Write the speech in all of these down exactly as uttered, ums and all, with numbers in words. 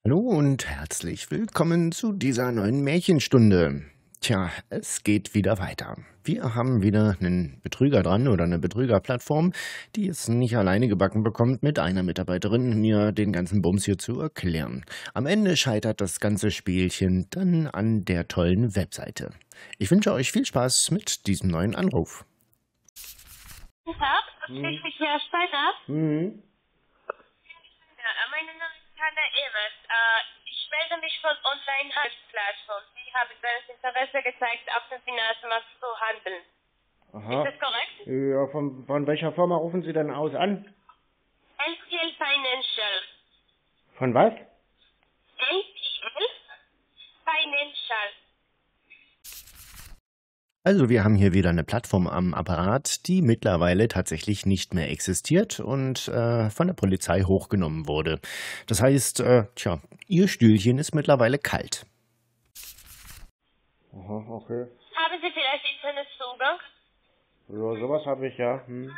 Hallo und herzlich willkommen zu dieser neuen Märchenstunde. Tja, es geht wieder weiter. Wir haben wieder einen Betrüger dran oder eine Betrügerplattform, die es nicht alleine gebacken bekommt, mit einer Mitarbeiterin mir den ganzen Bums hier zu erklären. Am Ende scheitert das ganze Spielchen dann an der tollen Webseite. Ich wünsche euch viel Spaß mit diesem neuen Anruf. Guten Tag, Hm. ich bin Herr Steiner. Mhm. Ja, mein Name ist Hanna Evers. Äh, ich melde mich von Online-Handelsplattform. Sie haben das Interesse gezeigt, auf dem Finanzmarkt zu handeln. Aha. Ist das korrekt? Ja, von, von welcher Firma rufen Sie denn aus an? L P L Financial. Von was? L P L Financial. Also wir haben hier wieder eine Plattform am Apparat, die mittlerweile tatsächlich nicht mehr existiert und äh, von der Polizei hochgenommen wurde. Das heißt, äh, tja, Ihr Stühlchen ist mittlerweile kalt. Aha, okay. Haben Sie vielleicht Internetzugang? Ja, sowas habe ich ja. Hm.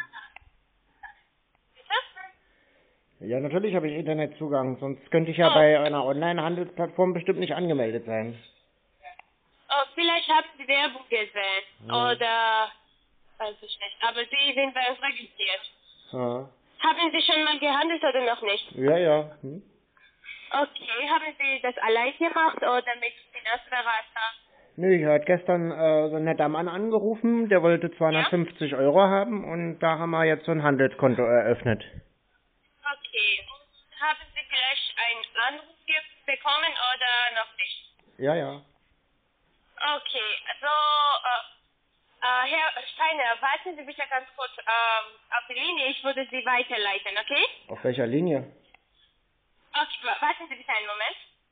Bitte? Ja, natürlich habe ich Internetzugang, sonst könnte ich ja Oh. bei einer Online-Handelsplattform bestimmt nicht angemeldet sein. Oh, vielleicht haben Sie Werbung gesehen. Ja. Oder, weiß ich nicht. Aber Sie sind bei uns registriert. Ja, Haben Sie schon mal gehandelt oder noch nicht? ja. ja. Hm. Okay, haben Sie das allein gemacht oder mit Finanzberater? Nö, ich hat gestern äh, so ein netter Mann angerufen, der wollte zweihundertfünfzig Euro haben und da haben wir jetzt so ein Handelskonto eröffnet. Okay. Und haben Sie vielleicht einen Anruf ge- bekommen oder noch nicht? Ja, ja. Okay, also, äh, äh, Herr Steiner, warten Sie bitte ganz kurz ähm, auf die Linie. Ich würde Sie weiterleiten, okay? Auf welcher Linie? Okay, wa- warten Sie bitte einen Moment.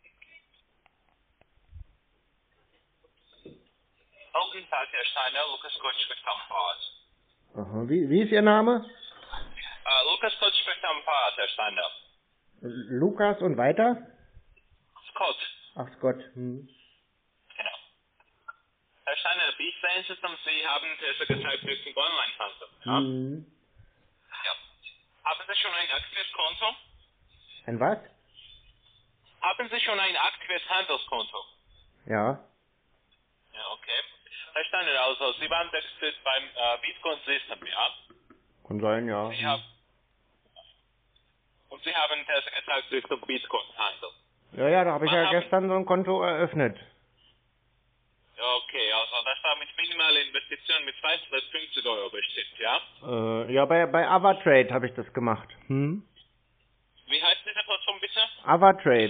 Guten Tag, Herr Steiner. Lukas Kutsch spricht am Part. Aha. Wie, wie ist Ihr Name? Äh, Lukas Kutsch spricht am Part, Herr Steiner. Lukas und weiter? Scott. Ach Gott. Hm. Genau. Herr Steiner, wie ich sehen Sie, Sie haben Interesse gezeigt für den Online-Handel, ja? Hm. Ja. Haben Sie schon ein aktives Konto? Ein was? Haben Sie schon ein aktives Handelskonto? Ja. Ja, okay. Herr Steiner, also Sie waren registriert beim äh, Bitcoin System, ja? Kann sein, ja. Sie Hm. haben, und Sie haben Interesse gezeigt Richtung Bitcoin-Handel. Ja, ja, da habe ich Wann ja haben, gestern so ein Konto eröffnet. ja, okay, also das war mit minimaler Investition mit zweihundertfünfzig Euro bestimmt, ja? Äh, ja, bei, bei Avatrade habe ich das gemacht. Hm? Wie heißt diese Plattform bitte? Avatrade.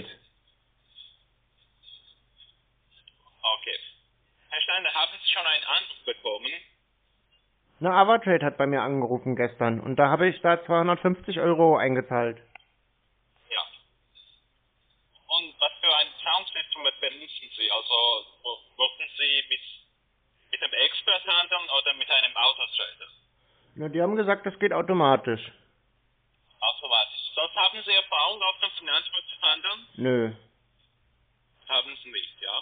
Okay. Herr Steiner, haben Sie schon einen Anruf bekommen? Na, Avatrade hat bei mir angerufen gestern und da habe ich da zweihundertfünfzig Euro eingezahlt. Ja. Und was für ein Zahlungsinstrument benutzen Sie? Also wo- wollten Sie mit, mit einem Expert handeln oder mit einem Autotrader? Na, die haben gesagt, das geht automatisch. Automatisch. Sonst haben Sie Erfahrung auf dem Finanzmarkt zu handeln? Nö. Haben Sie nicht, ja?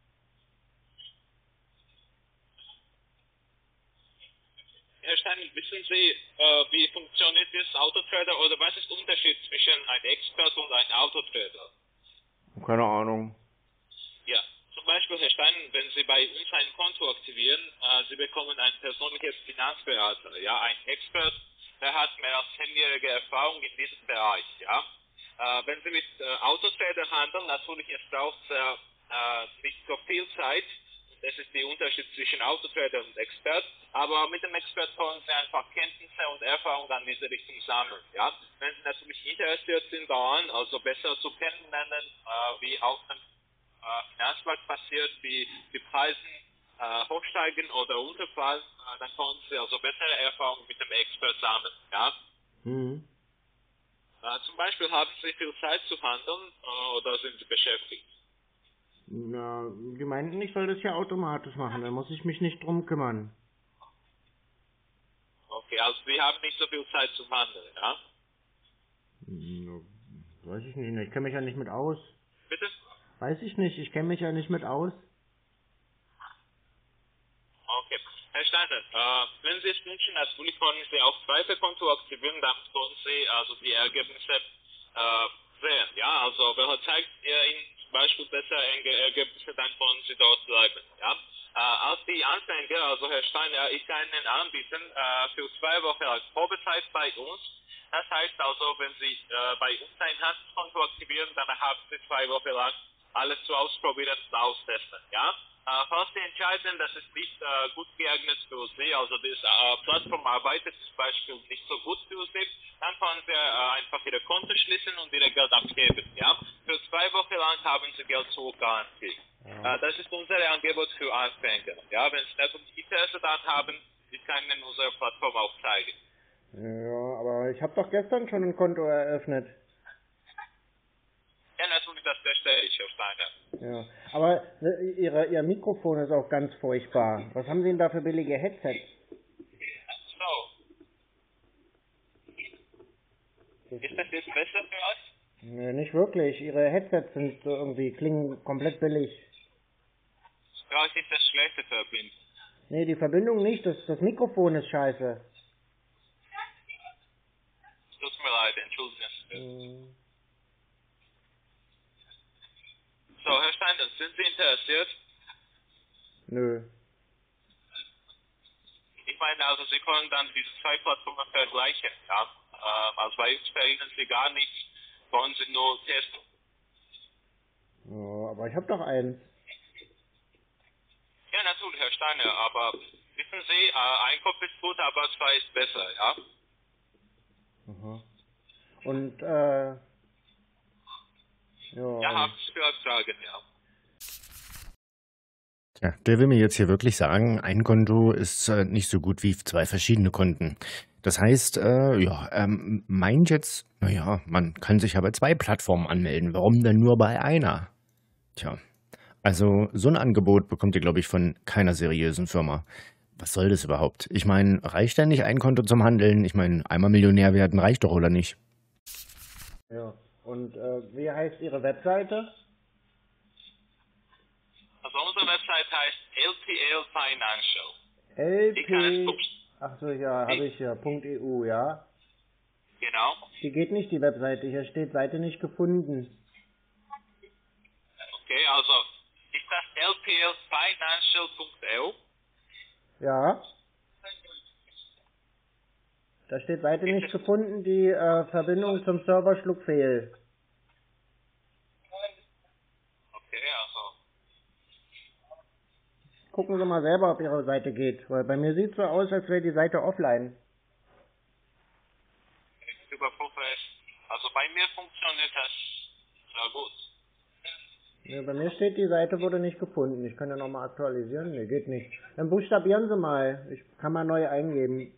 Herr Stein, wissen Sie, äh, wie funktioniert das Autotrader oder was ist der Unterschied zwischen einem Expert und einem Autotrader? Keine Ahnung. Ja, zum Beispiel, Herr Stein, wenn Sie bei uns ein Konto aktivieren, äh, Sie bekommen ein persönliches Finanzberater, ja, ein Expert, der hat mehr als zehnjährige Erfahrung in diesem Bereich, ja. Äh, wenn Sie mit äh, Autotrader handeln, natürlich, es braucht äh, äh, nicht so viel Zeit. Das ist der Unterschied zwischen Autotrader und Expert. Aber mit dem Expert können Sie einfach Kenntnisse und Erfahrung an diese Richtung sammeln. Ja? Wenn Sie natürlich interessiert sind daran, also besser zu kennenlernen, äh, wie auf dem äh, Finanzmarkt passiert, wie die Preise äh, hochsteigen oder runterfallen, äh, dann können Sie also bessere Erfahrung mit dem Expert sammeln. Ja? Hm. Äh, zum Beispiel haben Sie viel Zeit zu handeln äh, oder sind Sie beschäftigt? Na, die meinten, ich soll das ja automatisch machen, da muss ich mich nicht drum kümmern. Okay, also Sie haben nicht so viel Zeit zum Handeln, ja? Hm, weiß ich nicht, ich kenne mich ja nicht mit aus. Bitte? Weiß ich nicht, ich kenne mich ja nicht mit aus. Okay. Herr Steiner, äh, wenn Sie es wünschen, natürlich können Sie auch zweite Konto aktivieren, dann können Sie also die Ergebnisse äh, sehen. Ja, also welcher zeigt ihr Ihnen zum Beispiel besser Ergebnisse, dann wollen Sie dort bleiben. Ja. Äh, als die Anfänger, also Herr Steiner, ich kann Ihnen anbieten, äh, für zwei Wochen als Probezeit bei uns. Das heißt also, wenn Sie äh, bei uns ein Handelskonto aktivieren, dann haben Sie zwei Wochen lang alles zu ausprobieren und austesten. Ja. Äh, falls Sie entscheiden, dass es nicht äh, gut geeignet für Sie, also diese äh, Plattform arbeitet zum Beispiel nicht so gut für Sie, dann können Sie äh, einfach Ihre Konto schließen und Ihr Geld abgeben. Ja? Für zwei Wochen lang haben Sie Geld zurückgarantiert. Ja. Äh, das ist unser Angebot für Anfänger. Ja? Wenn Sie nicht um Interesse daran haben, ich kann Ihnen unsere Plattform auch zeigen. Ja, aber ich habe doch gestern schon ein Konto eröffnet. Ja, natürlich, das verstehe ich, Herr Steiner. Ja, aber äh, ihre, Ihr Mikrofon ist auch ganz furchtbar. Was haben Sie denn da für billige Headsets? So, ist das jetzt besser für euch? Nee, nicht wirklich. Ihre Headsets sind so irgendwie, klingen komplett billig. Vielleicht ist das schlechte Verbindung. Nee, die Verbindung nicht, das, das Mikrofon ist scheiße. Tut mir leid, entschuldigen Sie. Hm. So, Herr Steiner, sind Sie interessiert? Nö. Ich meine, also Sie können dann diese zwei Plattformen vergleichen. Ja? Ähm, also bei uns verlieren Sie gar nichts, wollen Sie nur testen. Ja, aber ich habe doch eins. Ja, natürlich, Herr Steiner, aber wissen Sie, äh, ein Kopf ist gut, aber zwei ist besser, ja? Aha. Und, äh, ja. Ja, haben Sie vielleicht Fragen, ja? Ja, der will mir jetzt hier wirklich sagen, ein Konto ist äh, nicht so gut wie zwei verschiedene Konten. Das heißt, äh, ja, ähm, meint jetzt, naja, man kann sich ja bei zwei Plattformen anmelden. Warum denn nur bei einer? Tja, also so ein Angebot bekommt ihr, glaube ich, von keiner seriösen Firma. Was soll das überhaupt? Ich meine, reicht denn nicht ein Konto zum Handeln? Ich meine, einmal Millionär werden reicht doch, oder nicht? Ja, und äh, wie heißt Ihre Webseite? Also unsere Website heißt L P L Financial. L Ich kann es P. gucken. Ach so, ja, habe ich hier. .eu, ja. Genau. Die geht nicht, die Webseite. Hier steht Seite nicht gefunden. Okay, also ist das L P L Financial punkt E U? Ja. Da steht Seite nicht gefunden, die äh, Verbindung zum Server schlug fehl. Okay, also Gucken Sie mal selber, ob Ihre Seite geht, weil bei mir sieht so aus, als wäre die Seite offline. ich überprüfe es. Also bei mir funktioniert das sehr gut. Ja, bei mir steht, die Seite wurde nicht gefunden. Ich kann ja nochmal aktualisieren. Ne, geht nicht. Dann buchstabieren Sie mal. Ich kann mal neu eingeben.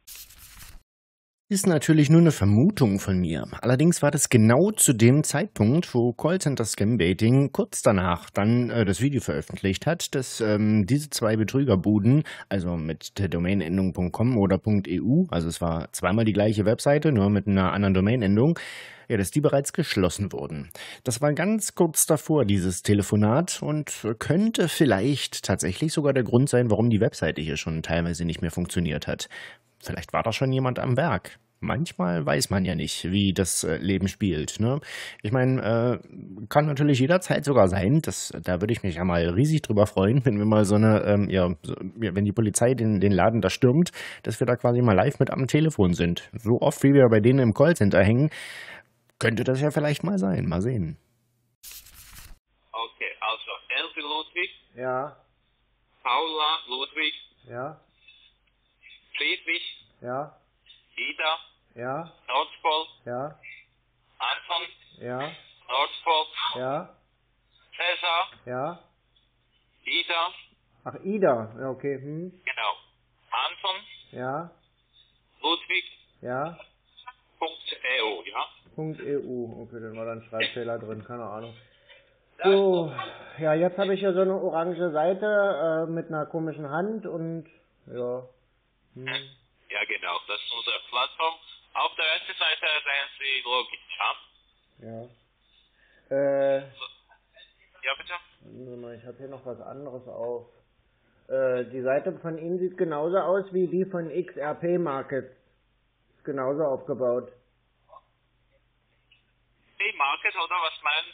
Ist natürlich nur eine Vermutung von mir. Allerdings war das genau zu dem Zeitpunkt, wo Callcenter Scambaiting kurz danach dann äh, das Video veröffentlicht hat, dass ähm, diese zwei Betrügerbuden, also mit der Domainendung .com oder .eu, also es war zweimal die gleiche Webseite, nur mit einer anderen Domainendung, ja, dass die bereits geschlossen wurden. Das war ganz kurz davor, dieses Telefonat, und könnte vielleicht tatsächlich sogar der Grund sein, warum die Webseite hier schon teilweise nicht mehr funktioniert hat. Vielleicht war da schon jemand am Werk. Manchmal weiß man ja nicht, wie das äh, Leben spielt. Ne? Ich meine, äh, kann natürlich jederzeit sogar sein, dass, da würde ich mich ja mal riesig drüber freuen, wenn wir mal so eine, ähm, ja, so, ja, wenn die Polizei den, den Laden da stürmt, dass wir da quasi mal live mit am Telefon sind. So oft, wie wir bei denen im Callcenter hängen, könnte das ja vielleicht mal sein. Mal sehen. Okay, also L wie Ludwig, Ja, Paula, Ludwig, ja, Friedrich, ja, Ida, ja, Nordpol, ja, Anton, ja, Nordpol, ja, Cäsar, ja. Ida, Ach, Ida. Ja, okay. Hm. genau, Anton, Ja, Ludwig, ja. Punkt E U, ja? .eu. Okay, dann war da ein Schreibfehler drin, keine Ahnung. So, ja, jetzt habe ich hier so eine orange Seite äh, mit einer komischen Hand und ja. Hm. Ja, genau, das ist unsere Plattform. Auf der ersten Seite sehen Sie Login, ja? Ja. Äh, Ja, bitte? warte mal, ich habe hier noch was anderes auf. Äh, die Seite von Ihnen sieht genauso aus wie die von X R P Markets. Ist genauso aufgebaut. Hey, Mark.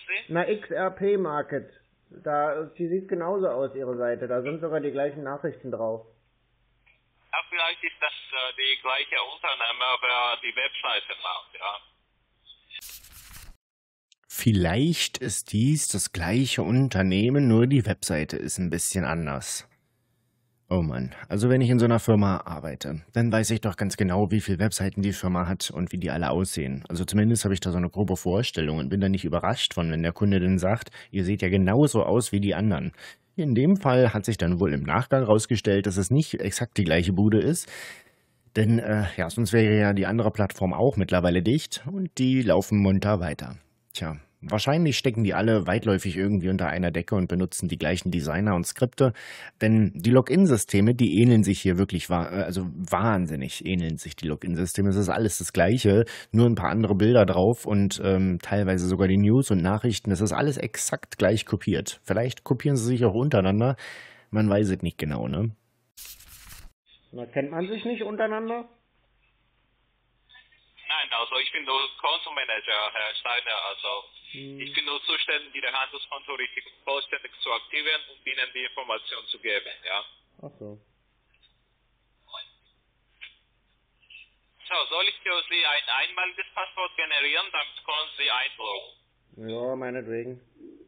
Sie? Na, X R P Market. Da, die sieht genauso aus, Ihre Seite. Da sind sogar die gleichen Nachrichten drauf. Ja, vielleicht ist das äh, die gleiche Unternehmer, wer die Webseite macht, ja. Vielleicht ist dies das gleiche Unternehmen, nur die Webseite ist ein bisschen anders. Oh Mann, also wenn ich in so einer Firma arbeite, dann weiß ich doch ganz genau, wie viele Webseiten die Firma hat und wie die alle aussehen. Also zumindest habe ich da so eine grobe Vorstellung und bin da nicht überrascht von, wenn der Kunde dann sagt, ihr seht ja genauso aus wie die anderen. In dem Fall hat sich dann wohl im Nachgang rausgestellt, dass es nicht exakt die gleiche Bude ist, denn äh, ja, sonst wäre ja die andere Plattform auch mittlerweile dicht und die laufen munter weiter. Tja, wahrscheinlich stecken die alle weitläufig irgendwie unter einer Decke und benutzen die gleichen Designer und Skripte, denn die Login-Systeme, die ähneln sich hier wirklich, wa- äh, also wahnsinnig ähneln sich die Login-Systeme. Es ist alles das Gleiche, nur ein paar andere Bilder drauf und ähm, teilweise sogar die News und Nachrichten. Das ist alles exakt gleich kopiert. Vielleicht kopieren sie sich auch untereinander, man weiß es nicht genau, ne? Na, kennt man sich nicht untereinander? Nein, also ich bin nur Kontomanager, Herr Steiner, also Hm. ich bin nur zuständig, Ihr Handelskonto richtig und vollständig zu aktivieren und Ihnen die Information zu geben, ja. Ach so. So, soll ich für Sie ein einmaliges Passwort generieren, damit können Sie einloggen. Ja, meinetwegen.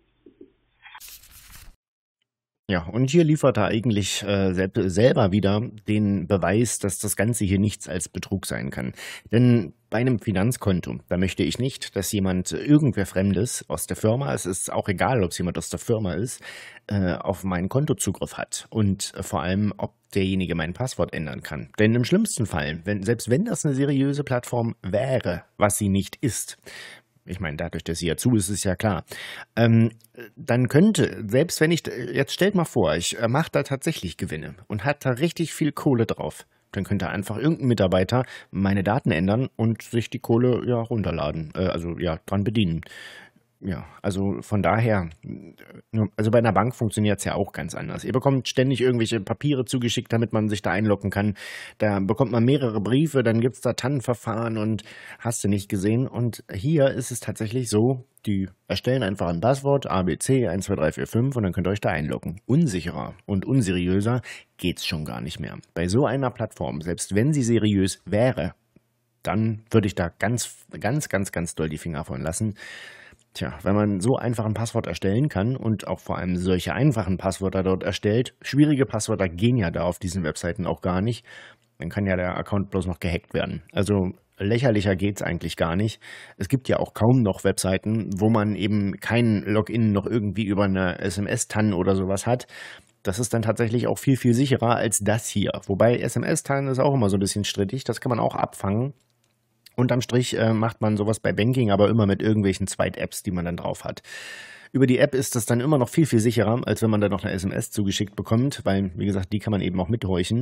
Ja, und hier liefert er eigentlich äh, sel selber wieder den Beweis, dass das Ganze hier nichts als Betrug sein kann. Denn bei einem Finanzkonto, da möchte ich nicht, dass jemand, äh, irgendwer Fremdes aus der Firma, es ist auch egal, ob es jemand aus der Firma ist, äh, auf mein Konto Zugriff hat. Und äh, vor allem, ob derjenige mein Passwort ändern kann. Denn im schlimmsten Fall, wenn, selbst wenn das eine seriöse Plattform wäre, was sie nicht ist, ich meine, dadurch, dass sie ja zu ist, ist ja klar. Ähm, dann könnte, selbst wenn ich, jetzt stellt mal vor, ich äh, mache da tatsächlich Gewinne und hat da richtig viel Kohle drauf, dann könnte einfach irgendein Mitarbeiter meine Daten ändern und sich die Kohle ja runterladen, äh, also ja, dran bedienen. Ja, also von daher, äh, also bei einer Bank funktioniert es ja auch ganz anders. Ihr bekommt ständig irgendwelche Papiere zugeschickt, damit man sich da einloggen kann. Da bekommt man mehrere Briefe, dann gibt es da Tannenverfahren und hast du nicht gesehen. Und hier ist es tatsächlich so, die erstellen einfach ein Passwort, A B C eins zwei drei vier fünf und dann könnt ihr euch da einloggen. Unsicherer und unseriöser geht's schon gar nicht mehr. Bei so einer Plattform, selbst wenn sie seriös wäre, dann würde ich da ganz, ganz, ganz, ganz doll die Finger von lassen. Tja, wenn man so einfach ein Passwort erstellen kann und auch vor allem solche einfachen Passwörter dort erstellt, schwierige Passwörter gehen ja da auf diesen Webseiten auch gar nicht, dann kann ja der Account bloß noch gehackt werden. Also lächerlicher geht's eigentlich gar nicht. Es gibt ja auch kaum noch Webseiten, wo man eben kein Login noch irgendwie über eine S M S-T A N oder sowas hat. Das ist dann tatsächlich auch viel, viel sicherer als das hier. Wobei S M S-T A N ist auch immer so ein bisschen strittig, das kann man auch abfangen. Unterm Strich äh, macht man sowas bei Banking, aber immer mit irgendwelchen Zweit-Apps, die man dann drauf hat. Über die App ist das dann immer noch viel, viel sicherer, als wenn man da noch eine S M S zugeschickt bekommt, weil, wie gesagt, die kann man eben auch mithorchen.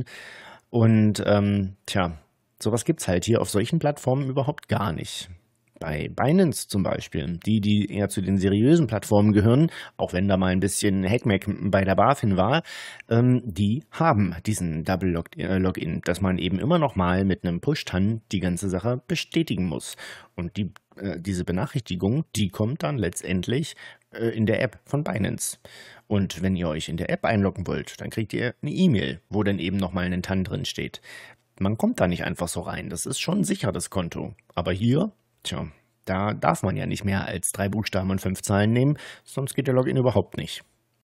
Und, ähm, tja, sowas gibt's halt hier auf solchen Plattformen überhaupt gar nicht. Bei Binance zum Beispiel, die, die eher zu den seriösen Plattformen gehören, auch wenn da mal ein bisschen Hackmack bei der BaFin war, ähm, die haben diesen Double Log- äh, Login, dass man eben immer noch mal mit einem Push-T A N die ganze Sache bestätigen muss. Und die, äh, diese Benachrichtigung, die kommt dann letztendlich äh, in der App von Binance. Und wenn ihr euch in der App einloggen wollt, dann kriegt ihr eine E-Mail, wo dann eben noch mal ein T A N drin steht. Man kommt da nicht einfach so rein, das ist schon sicher, das Konto. Aber hier, tja, da darf man ja nicht mehr als drei Buchstaben und fünf Zahlen nehmen, sonst geht der Login überhaupt nicht.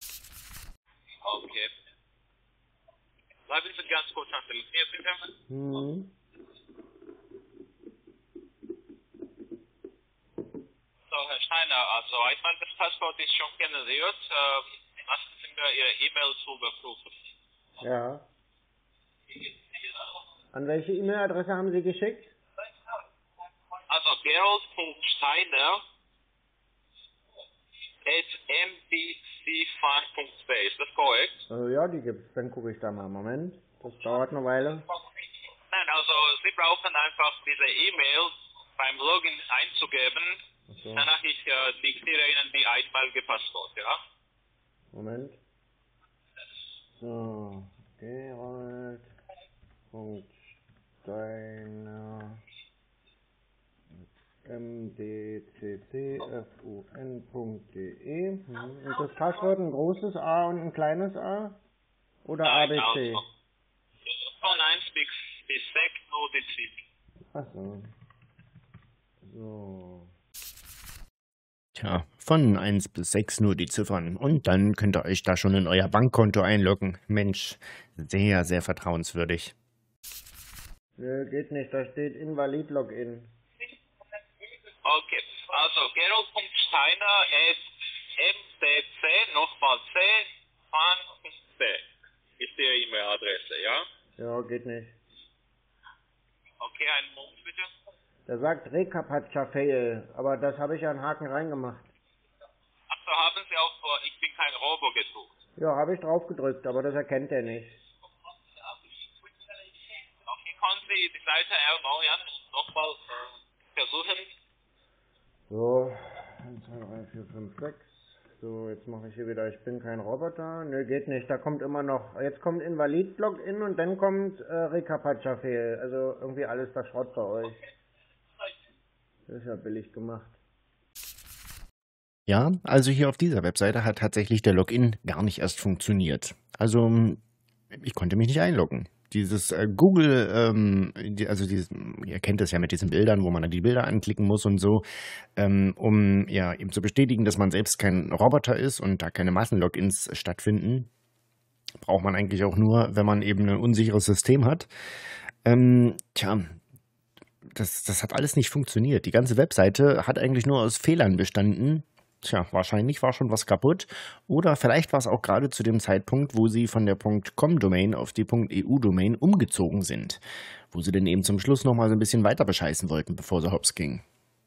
Okay. Bleiben Sie ganz kurz an telefoniert, bitte. Hm. So, Herr Steiner, also einmal das Passwort ist schon generiert. Ähm, lassen Sie mir Ihre E-Mail zu überprüfen. Ja. An welche E-Mail-Adresse haben Sie geschickt? Also gerald.steiner at m b c fund punkt b. Ist das korrekt? Also ja, die gibt's. Dann gucke ich da mal. Moment. Das dauert eine Weile. Nein, also Sie brauchen einfach diese E-Mail beim Login einzugeben. Ach so. Danach ich äh, diktiere Ihnen die einmalige Passwort, ja? Moment. So. Gerald. Punkt Steiner. m d c c f u n punkt d e. Und das Passwort ein großes A und ein kleines A? Oder A B C? Also, von eins bis, bis sechs nur die Ziffern. Achso. So. Tja, von eins bis sechs nur die Ziffern. Und dann könnt ihr euch da schon in euer Bankkonto einloggen. Mensch, sehr, sehr vertrauenswürdig. Nö, geht nicht, da steht Invalid-Login. Okay, also Gerold.Steiner at m d c, nochmal C, Fan.C ist die E-Mail-Adresse, ja? Ja, geht nicht. Okay, einen Moment bitte. Der sagt Recaptcha Fail, aber das habe ich ja einen Haken reingemacht. Achso, haben Sie auch vor, ich bin kein Robo gedruckt. Ja, habe ich drauf gedrückt, aber das erkennt er nicht. Okay, können Sie die Seite erneuern und nochmal äh, versuchen? So, eins, zwei, drei, vier, fünf, sechs. So, jetzt mache ich hier wieder, ich bin kein Roboter. Nö, geht nicht, da kommt immer noch, jetzt kommt Invalid-Login und dann kommt äh, Recaptcha Fail. Also irgendwie alles da Schrott bei euch. Das ist ja billig gemacht. Ja, also hier auf dieser Webseite hat tatsächlich der Login gar nicht erst funktioniert. Also ich konnte mich nicht einloggen. Dieses äh, Google, ähm, die, also dieses, ihr kennt das ja mit diesen Bildern, wo man dann die Bilder anklicken muss und so, ähm, um ja eben zu bestätigen, dass man selbst kein Roboter ist und da keine Massenlogins stattfinden, braucht man eigentlich auch nur, wenn man eben ein unsicheres System hat. Ähm, tja, das, das hat alles nicht funktioniert. Die ganze Webseite hat eigentlich nur aus Fehlern bestanden. Tja, wahrscheinlich war schon was kaputt. Oder vielleicht war es auch gerade zu dem Zeitpunkt, wo sie von der .com-Domain auf die .eu-Domain umgezogen sind. Wo sie dann eben zum Schluss nochmal so ein bisschen weiter bescheißen wollten, bevor sie hops gingen.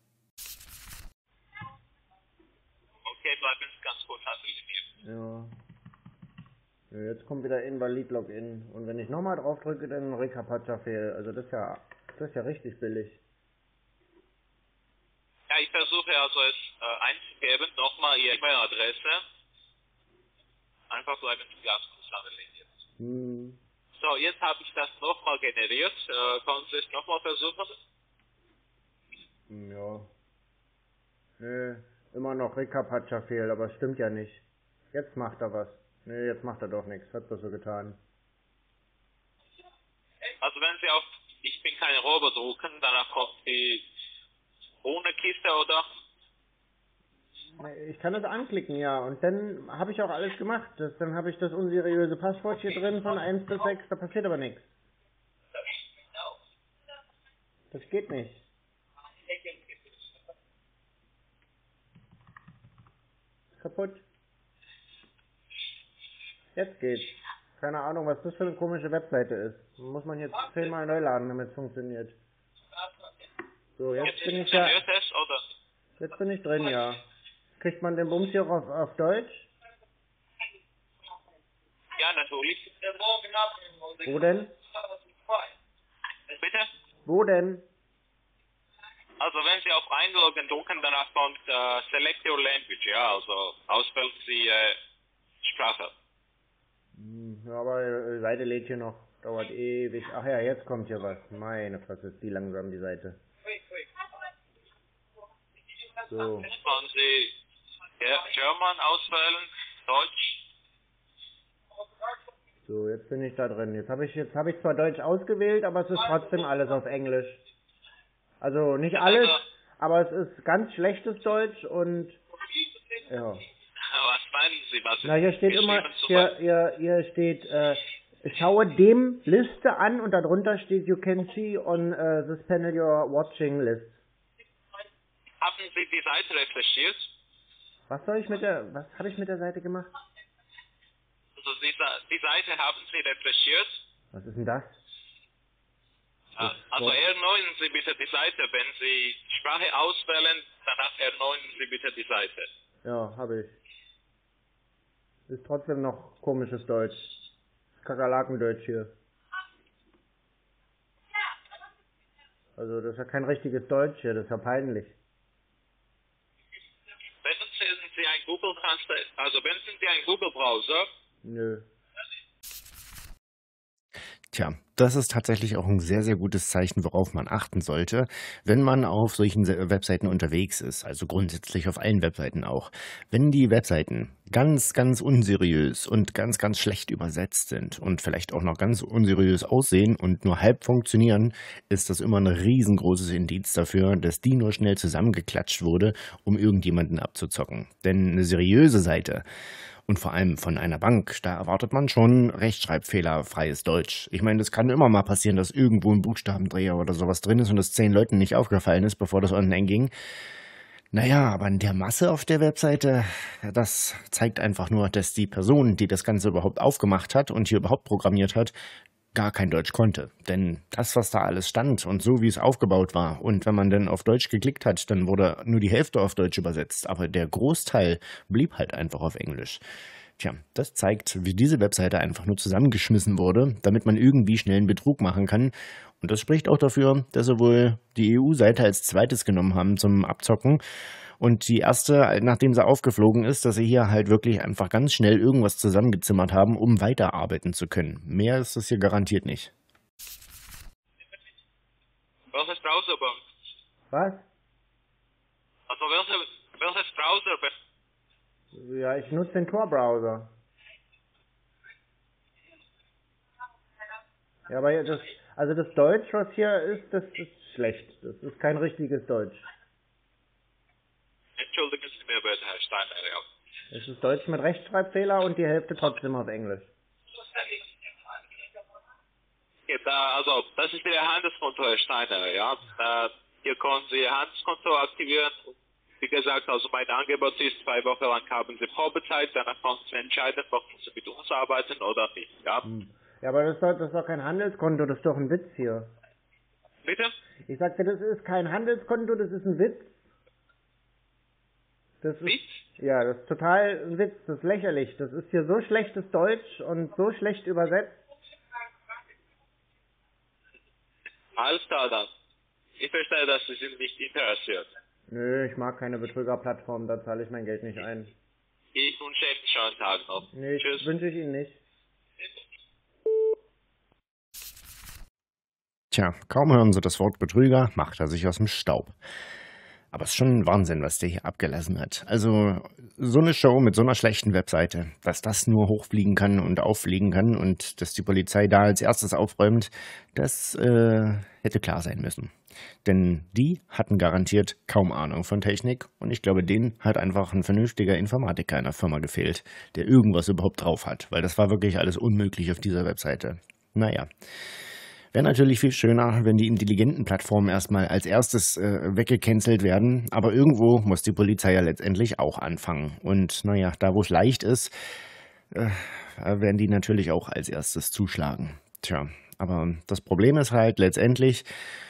Okay, bleiben Sie ganz kurz an Ja. Ja. Jetzt kommt wieder Invalid-Login. Und wenn ich nochmal drauf drücke, dann Recaptcha Fail. Also das ist ja, das ist ja richtig billig. Ja, ich versuche also es äh, einzugeben, nochmal Ihre E-Mail-Adresse. Einfach bleiben Sie ganz kurz an der Linie. Hm. So, jetzt habe ich das nochmal generiert. Äh, können Sie es nochmal versuchen? Ja. Nö, immer noch Recaptcha Fail, aber es stimmt ja nicht. Jetzt macht er was. Nö, jetzt macht er doch nichts. Hat das so getan. Also wenn Sie auf Ich bin kein Roboter drucken, danach kommt die ohne Kiste, oder? Ich kann das anklicken, ja. Und dann habe ich auch alles gemacht. Das, dann habe ich das unseriöse Passwort hier drin von eins bis sechs. Da passiert aber nichts. Das geht nicht. Kaputt. Jetzt geht's. Keine Ahnung, was das für eine komische Webseite ist. Muss man jetzt zehnmal neu laden, damit es funktioniert. So, jetzt bin ich ja... Es, oder? Jetzt bin ich drin, ja. Kriegt man den Bums hier auch auf, auf Deutsch? Ja, natürlich. Wo denn? Bitte? Wo denn? Also wenn Sie auf Einloggen drücken, danach kommt äh, Select Your Language, ja, also auswählen Sie äh, Sprache. Hm, ja, aber die Seite lädt hier noch. Dauert ewig. Ach ja, jetzt kommt hier was. Meine Fresse, ist die langsam, die Seite. So. Jetzt können Sie ja, German auswählen, Deutsch. So, jetzt bin ich da drin. Jetzt habe ich jetzt habe ich zwar Deutsch ausgewählt, aber es ist trotzdem alles auf Englisch. Also nicht alles, aber es ist ganz schlechtes Deutsch und ja. Was meinen Sie, was Na, hier steht immer, hier, hier, hier steht, äh, schaue dem Liste an und darunter steht, you can see on uh, this panel you're watching list. Haben Sie die Seite refreshiert? Was soll ich mit der, was habe ich mit der Seite gemacht? Also die, die Seite haben Sie refreshiert? Was ist denn das? Ja, also erneuern Sie bitte die Seite. Wenn Sie Sprache auswählen, danach erneuern Sie bitte die Seite. Ja, habe ich. Ist trotzdem noch komisches Deutsch. Kakerlakendeutsch hier. Also das ist ja kein richtiges Deutsch hier, das ist ja peinlich. Benutzen Sie ein Google Translate, also benutzen Sie einen Google Browser? Nö. Tja, das ist tatsächlich auch ein sehr, sehr gutes Zeichen, worauf man achten sollte, wenn man auf solchen Se- Webseiten unterwegs ist, also grundsätzlich auf allen Webseiten auch. Wenn die Webseiten ganz, ganz unseriös und ganz, ganz schlecht übersetzt sind und vielleicht auch noch ganz unseriös aussehen und nur halb funktionieren, ist das immer ein riesengroßes Indiz dafür, dass die nur schnell zusammengeklatscht wurde, um irgendjemanden abzuzocken. Denn eine seriöse Seite und vor allem von einer Bank, da erwartet man schon rechtschreibfehlerfreies Deutsch. Ich meine, das kann immer mal passieren, dass irgendwo ein Buchstabendreher oder sowas drin ist und es zehn Leuten nicht aufgefallen ist, bevor das online ging. Naja, aber in der Masse auf der Webseite, das zeigt einfach nur, dass die Person, die das Ganze überhaupt aufgemacht hat und hier überhaupt programmiert hat, gar kein Deutsch konnte. Denn das, was da alles stand und so, wie es aufgebaut war, und wenn man dann auf Deutsch geklickt hat, dann wurde nur die Hälfte auf Deutsch übersetzt, aber der Großteil blieb halt einfach auf Englisch. Tja, das zeigt, wie diese Webseite einfach nur zusammengeschmissen wurde, damit man irgendwie schnell einen Betrug machen kann. Und das spricht auch dafür, dass sie wohl die E U-Seite als zweites genommen haben zum Abzocken. Und die erste, nachdem sie aufgeflogen ist, dass sie hier halt wirklich einfach ganz schnell irgendwas zusammengezimmert haben, um weiterarbeiten zu können. Mehr ist das hier garantiert nicht. Welches Browser? Was? Also welche, welches Browser? Ja, ich nutze den Tor-Browser. Ja, aber das, also das Deutsch, was hier ist, das ist schlecht. Das ist kein richtiges Deutsch. Entschuldigen Sie mir bitte, Herr Steinmeier. Es ist Deutsch mit Rechtschreibfehler und die Hälfte trotzdem auf Englisch. Ja, da, also, das ist Ihr Handelskonto, Herr Steiner, ja. Äh, hier können Sie Ihr Handelskonto aktivieren. Wie gesagt, also mein Angebot ist, zwei Wochen lang haben Sie Probezeit, danach können Sie entscheiden, ob Sie mit uns arbeiten oder nicht, ja. Hm. Ja, aber das ist, doch, das ist doch kein Handelskonto, das ist doch ein Witz hier. Bitte? Ich sagte, das ist kein Handelskonto, das ist ein Witz. Das ist, Witz? ja, das ist total ein Witz, das ist lächerlich. Das ist hier so schlechtes Deutsch und so schlecht übersetzt. Alles klar dann. Ich verstehe, dass Sie sind nicht interessiert. Nö, ich mag keine Betrügerplattform, da zahle ich mein Geld nicht ein. Ich wünsche Ihnen einen schönen Tag noch. Nee, Tschüss. wünsche ich Ihnen nicht. Tja, kaum hören Sie das Wort Betrüger, macht er sich aus dem Staub. Aber es ist schon ein Wahnsinn, was der hier abgelassen hat. Also so eine Show mit so einer schlechten Webseite, dass das nur hochfliegen kann und auffliegen kann und dass die Polizei da als erstes aufräumt, das äh, hätte klar sein müssen. Denn die hatten garantiert kaum Ahnung von Technik und ich glaube, denen hat einfach ein vernünftiger Informatiker in der Firma gefehlt, der irgendwas überhaupt drauf hat, weil das war wirklich alles unmöglich auf dieser Webseite. Naja. Wäre natürlich viel schöner, wenn die intelligenten Plattformen erstmal als erstes äh, weggecancelt werden. Aber irgendwo muss die Polizei ja letztendlich auch anfangen. Und naja, da wo es leicht ist, äh, werden die natürlich auch als erstes zuschlagen. Tja, aber das Problem ist halt letztendlich,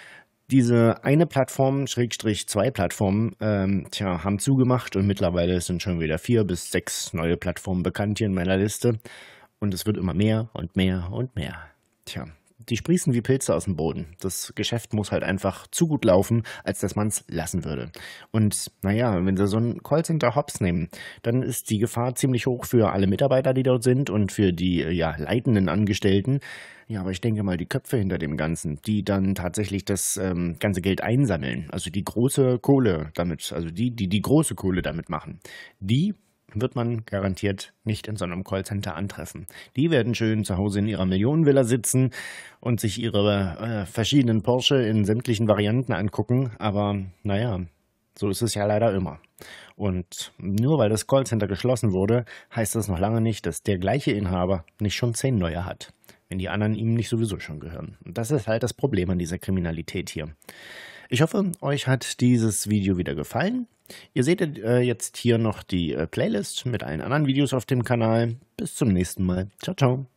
diese eine Plattform, Schrägstrich zwei Plattformen, ähm, tja, haben zugemacht und mittlerweile sind schon wieder vier bis sechs neue Plattformen bekannt hier in meiner Liste. Und es wird immer mehr und mehr und mehr. Tja. Die sprießen wie Pilze aus dem Boden. Das Geschäft muss halt einfach zu gut laufen, als dass man es lassen würde. Und naja, wenn sie so ein Callcenter hops nehmen, dann ist die Gefahr ziemlich hoch für alle Mitarbeiter, die dort sind und für die ja leitenden Angestellten. Ja, aber ich denke mal, die Köpfe hinter dem Ganzen, die dann tatsächlich das ähm, ganze Geld einsammeln, also die große Kohle damit, also die, die die große Kohle damit machen, die wird man garantiert nicht in so einem Callcenter antreffen. Die werden schön zu Hause in ihrer Millionenvilla sitzen und sich ihre äh, verschiedenen Porsche in sämtlichen Varianten angucken. Aber naja, so ist es ja leider immer. Und nur weil das Callcenter geschlossen wurde, heißt das noch lange nicht, dass der gleiche Inhaber nicht schon zehn neue hat, wenn die anderen ihm nicht sowieso schon gehören. Und das ist halt das Problem an dieser Kriminalität hier. Ich hoffe, euch hat dieses Video wieder gefallen. Ihr seht äh, jetzt hier noch die äh, Playlist mit allen anderen Videos auf dem Kanal. Bis zum nächsten Mal. Ciao, ciao.